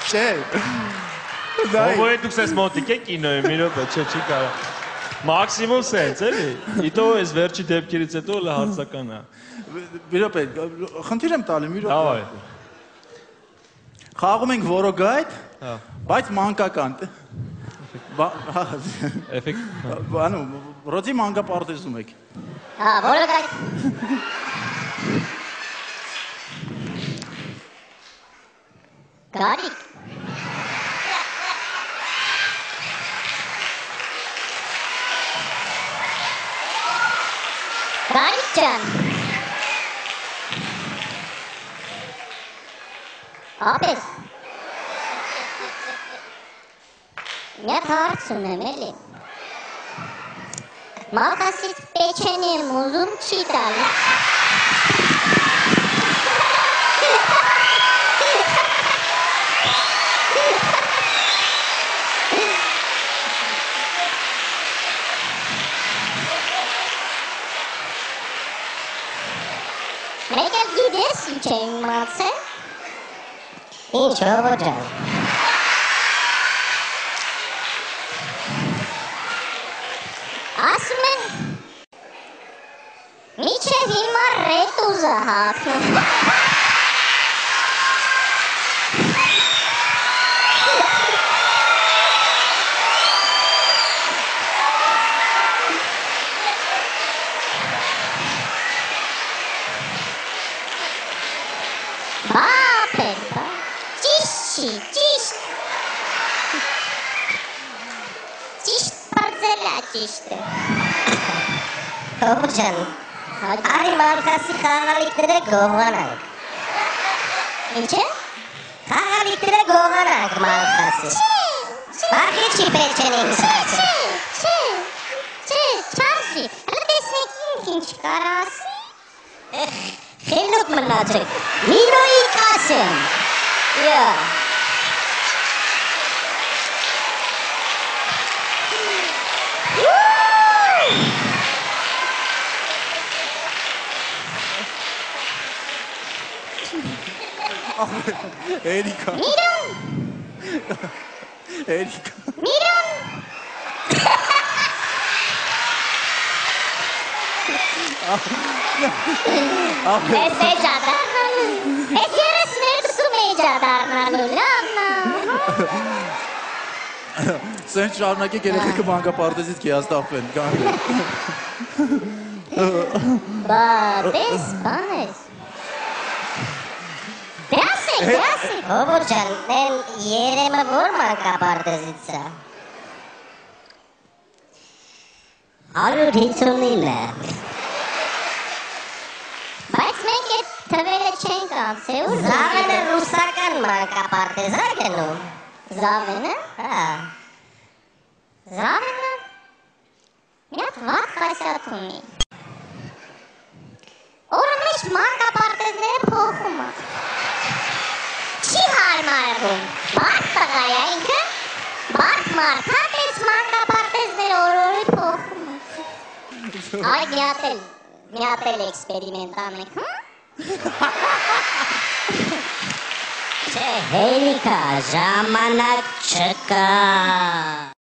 Չէ։ Ո՞վ է դուք ես մոտիկ եք կինոյի, մի րոպե, չի կարող։ Մաքսիմում սենց էլի։ Իտո այս վերջի դեպքերից հետո լա հարցական է։ Մի րոպե, խնդիր եմ տալի, մի րոպե։ Давай։ Խաղում ենք որոգայթ, բայց մանկական։ Էֆեկտ։ Բանու, ռոդի մանկապարտեզում եք։ Հա, որոգայթ։ Գարիկ։ Գարիկ ջան։ Ապես։ Մի հարց ունեմ էլի։ Մալխասից պեչենի եմ ուզում չի տալի։ Մեկ էլ գիտես ինչ է իմացել։ Ինչ հովո ջան։ Ասում են միջև հիմա ռետուզը հագնում։ Ճիշտ է։ Հովո ջան, արի մալխասի խաղալիքները գողանանք։ Ինչ է? Խաղալիքները գողանանք մալխասի։ Բաղի չի պեչեն ինձ ասի։ Չէ, չարժի, հլը տեսնեք ինչ կար ասի։ Խելոք մնացեք, միրոյի կասեմ։ Էրիկա։ Միրոն։ Էրիկա։ Միրոն։ Ես էջա դարնալու, ես երես ներսում էջա դարնալու, լավնա։ Սենց շարունակեք երեխեքը մանկապարտեզից կիաստապվեն, գանգը։ Բա, տես, բան ես։ Դրասեք։ Հովո ջան, են երեմը որ մանկապարտեզից է։ 159։ Բայց մենք էտ թվերը չենք անցել։ Զավենը ռուսական մանկապարտեզ է գնում։ Զավենը։ Հա։ Զավենը մի հատ վատ խասյատ ունի։ Օրը մեջ մանկապարտեզները փոխում է։ Չի հարմարվում, մարդ տղա է ինքը, մարդ հատես մանկապարտեզները օրորի փոխում է։ Այ միատել էքսպերիմենտ անենք, Չէ, հերիքա, ժամանակ չկա։